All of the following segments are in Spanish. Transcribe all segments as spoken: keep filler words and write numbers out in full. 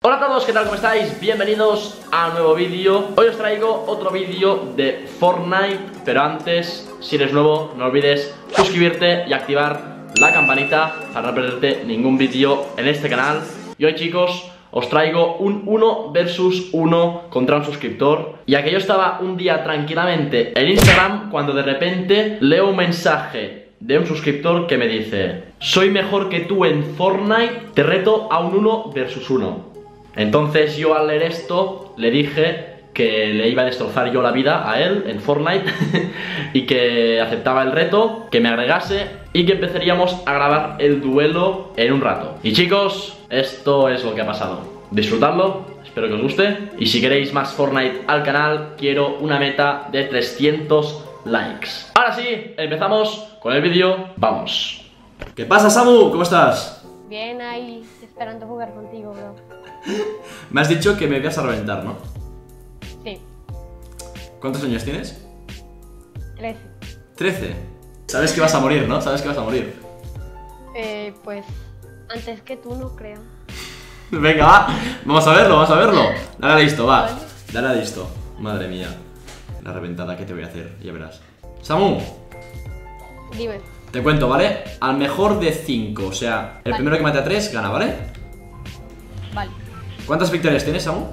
Hola a todos, ¿qué tal? ¿Cómo estáis? Bienvenidos a un nuevo vídeo. Hoy os traigo otro vídeo de Fortnite, pero antes, si eres nuevo, no olvides suscribirte y activar la campanita para no perderte ningún vídeo en este canal. Y hoy, chicos, os traigo un uno versus uno contra un suscriptor. Y aquí yo estaba un día tranquilamente en Instagram cuando de repente leo un mensaje de un suscriptor que me dice: soy mejor que tú en Fortnite, te reto a un uno versus uno. Entonces yo al leer esto le dije que le iba a destrozar yo la vida a él en Fortnite y que aceptaba el reto, que me agregase y que empezaríamos a grabar el duelo en un rato. Y chicos, esto es lo que ha pasado. Disfrutadlo, espero que os guste. Y si queréis más Fortnite al canal, quiero una meta de trescientos likes. Ahora sí, empezamos con el vídeo. Vamos. ¿Qué pasa, Samu? ¿Cómo estás? Bien, ahí esperando jugar contigo, bro. Me has dicho que me ibas a reventar, ¿no? Sí. ¿Cuántos años tienes? Trece. Trece. Sabes que vas a morir, ¿no? Sabes que vas a morir. Eh, pues antes que tú, no creo. Venga, va. Vamos a verlo, vamos a verlo. Dale a listo, va. Vale. Dale a listo. Madre mía. La reventada que te voy a hacer, ya verás. Samu, Dime. te cuento, ¿vale? Al mejor de cinco, o sea, el Vale. primero que mate a tres gana, ¿vale? Vale. ¿Cuántas victorias tienes, Samu?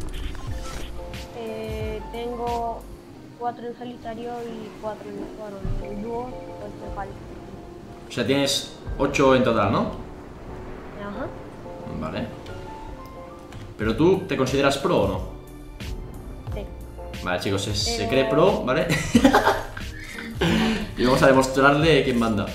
Eh, tengo cuatro en solitario y cuatro en bueno, en dúo, pues me falta. O sea, tienes ocho en total, ¿no? Ajá. Vale. ¿Pero tú te consideras pro o no? Sí. Vale, chicos, se, se Pero- cree pro, ¿vale? Y vamos a demostrarle quién manda.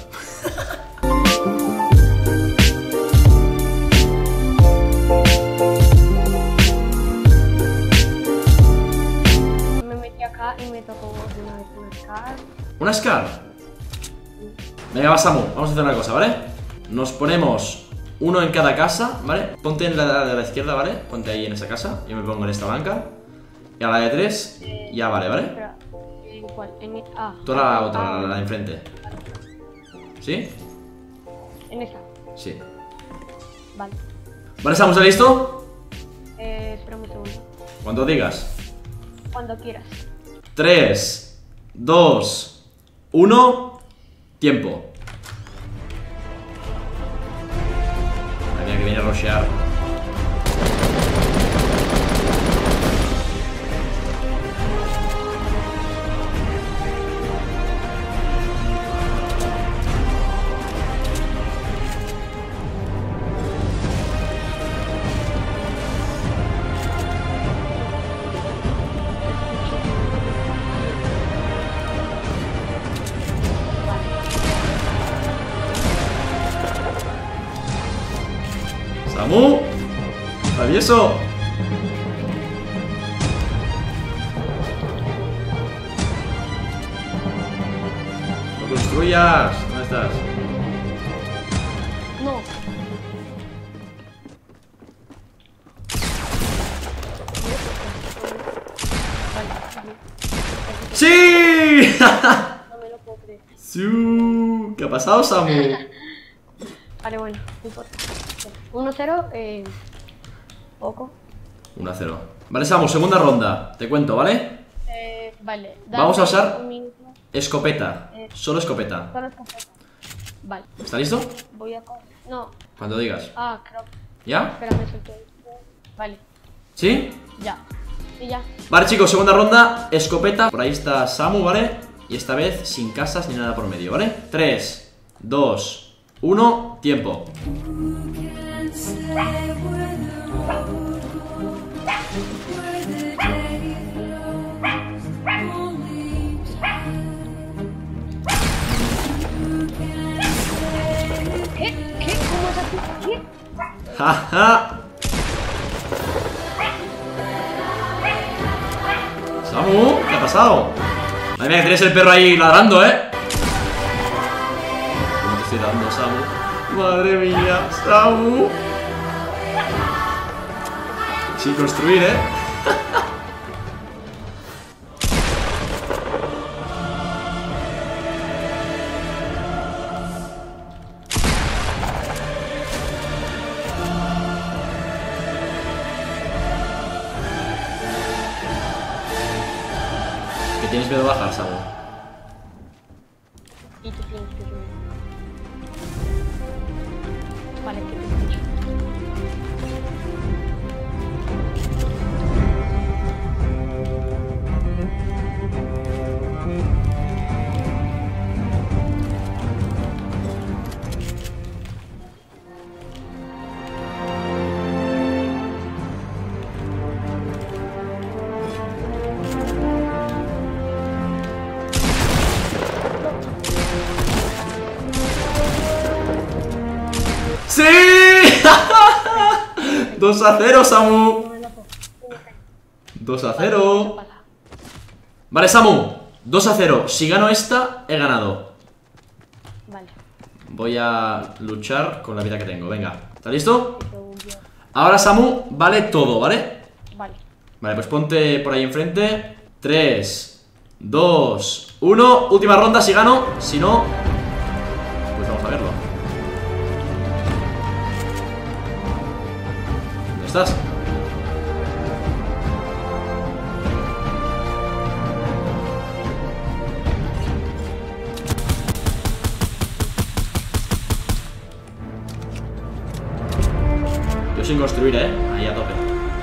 Me metí acá y me tocó de una vez una Scar. ¿Una Scar? Venga, va, Samu, vamos a hacer una cosa, ¿vale? Nos ponemos uno en cada casa, ¿vale? Ponte en la de la izquierda, ¿vale? Ponte ahí en esa casa. Yo me pongo en esta blanca. Y a la de tres, ya vale, ¿vale? Espera, ¿en cuál? En ah. Tú a la otra, Ah, la, la de enfrente. ¿Sí? En esa. Sí. Vale. ¿Vale, Samu, ¿estás listo? Eh, espera un segundo. Cuando digas. Cuando quieras. tres, dos, uno, tiempo. Madre mía, que viene a rushear. ¡Samu! ¡Travieso! ¡No construyas! ¿Dónde estás? No. ¡Sí! No me lo puedo creer. ¡Siu! ¿Qué ha pasado, Samu? Vale, bueno, no importa. uno cero, eh. Poco. uno a cero. Vale, Samu, segunda ronda. Te cuento, ¿vale? Eh, vale. Vamos a usar- un minuto. Escopeta. Eh. Solo escopeta. Solo escopeta. Vale. ¿Está listo? Voy a. co- No. Cuando digas. Ah, creo. ¿Ya? Espérame, suelto esto. Vale. ¿Sí? Ya. Y ya. Vale, chicos, segunda ronda. Escopeta. Por ahí está Samu, ¿vale? Y esta vez sin casas ni nada por medio, ¿vale? tres, dos, uno, tiempo. ¿Qué? ¿Qué? ¿Cómo es así? ¿Qué? ¡Ja, Samu, ¿qué ha pasado? Madre mía, que tienes el perro ahí ladrando, ¿eh? ¿Cómo te estoy dando, Samu? Madre mía, Samu. Sin construir, ¿eh? tienes miedo a bajar, Samu. Y tú tienes que subir. Vale, que te escucho. ¡Sí! dos a cero, Samu. dos a cero. Vale, Samu. dos a cero. Si gano esta, he ganado. Vale. Voy a luchar con la vida que tengo. Venga. ¿Estás listo? Ahora, Samu, vale todo, ¿vale? Vale. Vale, pues ponte por ahí enfrente. tres, dos, uno. Última ronda si gano. Si no, pues vamos a verlo. ¿Dónde estás? Yo sin construir, ¿eh? Ahí a tope.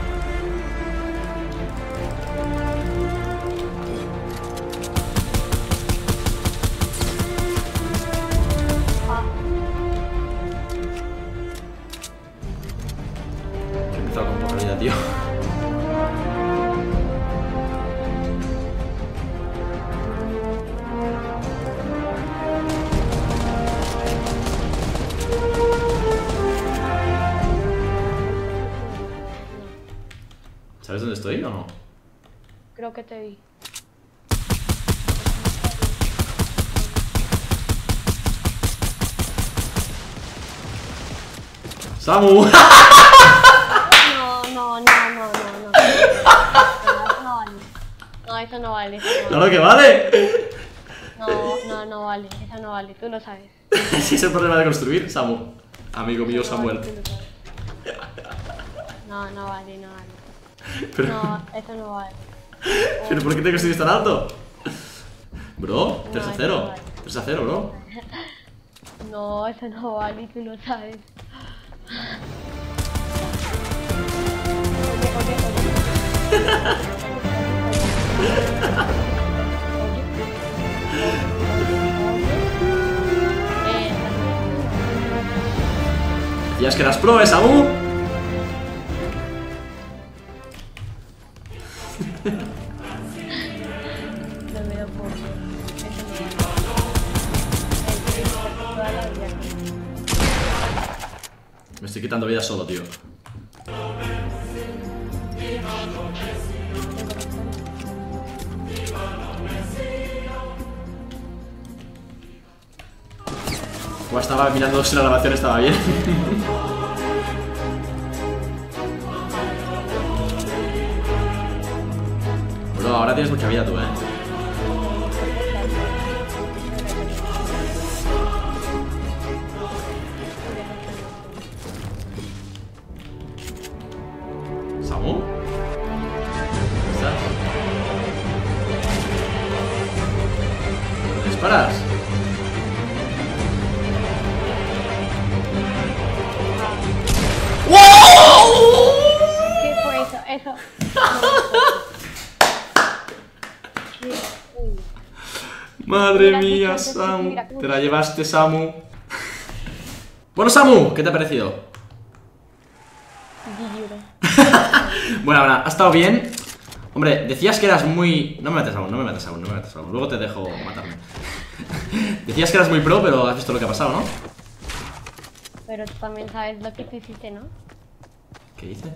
He empezado con poca vida, tío. ¿Sabes dónde estoy o no? Creo que te vi. ¡Samu! No, no, no, no, no, no. No, eso no vale. No, eso no vale. Eso no ¡Claro vale. que vale! No, no, no vale. Eso no vale. Tú lo sabes. Ese es el problema de construir, Samu. Amigo mío Eso no Samuel. vale, tú lo sabes. No, no vale, no vale. Pero, No, eso no vale. ¿pero por qué te construyes tan alto? Bro, tres a No, cero. no vale. tres a cero, bro. No, eso no vale y tú lo sabes. Oye, oye, oye. Decías que eras pro, ¿eh, Samu? No me lo puedo creer. Eso no vale. El que toda la vida. Me estoy quitando vida solo, tío. Como estaba mirando si la grabación estaba bien. Bro, ahora tienes mucha vida tú, eh. ¿Samu? ¿Dónde estás? ¿Dónde disparas? ¿Qué fue eso? Eso. ¿Qué? Uy. Madre Mira, mía, mira, Samu. mira, mira. Te la llevaste, Samu. Bueno, Samu, ¿qué te ha parecido? Bueno, bueno, ha estado bien. Hombre, decías que eras muy... No me mates aún, no me mates aún, no me mates aún. Luego te dejo matarme. Decías que eras muy pro, pero has visto lo que ha pasado, ¿no? Pero tú también sabes lo que tú hiciste, ¿no? ¿Qué hice?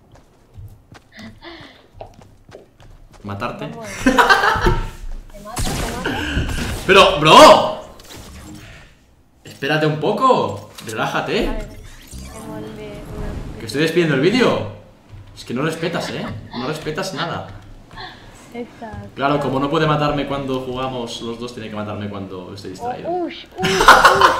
¿Matarte? ¿Cómo es? Te mata, te mata. ¡Pero, bro! Espérate un poco. Relájate. A ver, como el de una... Que estoy despidiendo el vídeo. Es que no respetas, ¿eh? No respetas nada. Exacto. Claro, como no puede matarme cuando jugamos los dos, tiene que matarme cuando estoy distraído. Oh, ush, ush, ush.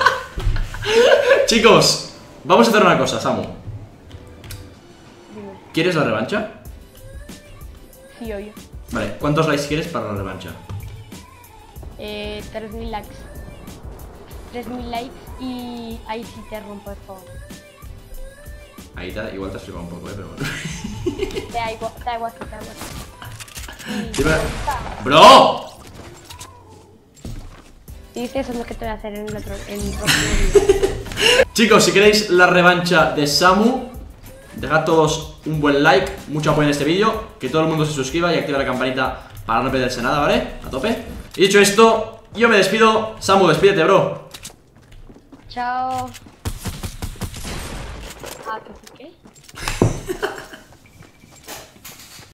Chicos, vamos a hacer una cosa, Samu. Dime. ¿Quieres la revancha? Sí, obvio. Vale, ¿cuántos likes quieres para la revancha? Eh, tres mil likes. tres mil likes y ahí sí te rompo el juego. Ahí te, igual te has flipado un poco, eh, pero bueno. Te da igual, te da igual, te da igual. Y- Dime- ¡Bro! Y dice eso es lo que te voy a hacer en el otro, en el próximo vídeo. Chicos, si queréis la revancha de Samu, dejad todos un buen like, mucho apoyo en este vídeo, que todo el mundo se suscriba y active la campanita para no perderse nada, ¿vale? A tope. Y dicho esto, yo me despido. Samu, despídete, bro. Chao. Ah, ¿qué? ¿Qué?